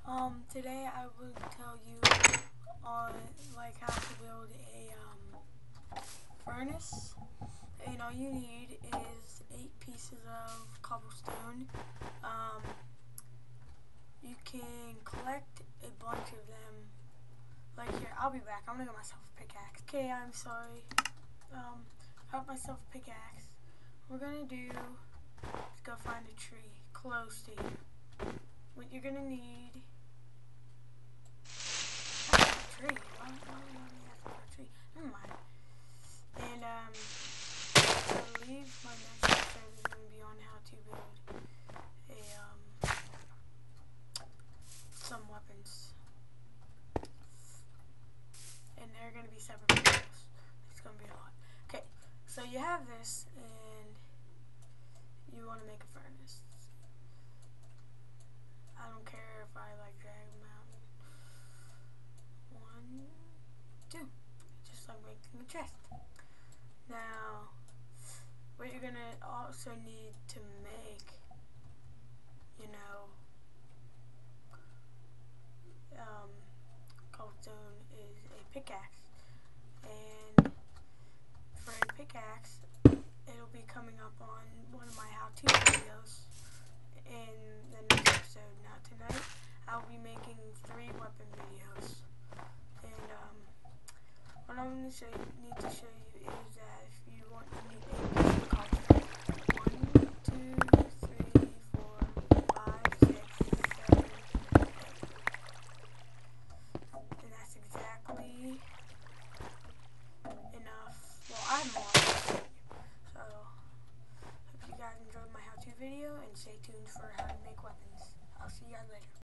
Today I will tell you on how to build a furnace. And all you need is 8 pieces of cobblestone. You can collect a bunch of them. Like here, I'll be back. I'm gonna get myself a pickaxe. Okay, I'm sorry. I got myself a pickaxe. What we're gonna do is go find a tree close to you. What you're gonna need. Tree. Why would you want me to ask for a tree? Never mind. And I believe my next episode is going to be on how to build a some weapons, and they're going to be separate videos. It's going to be a lot. Okay, so you have this, and you want to make a furnace. I don't care if I drag them out. 1, 2, just like making a chest. Now, what you're gonna also need to make, cobblestone is a pickaxe. And for a pickaxe, it'll be coming up on one of my how-to videos in the next episode. Now tonight, I'll be making 3 weapon videos. And what I'm going to need to show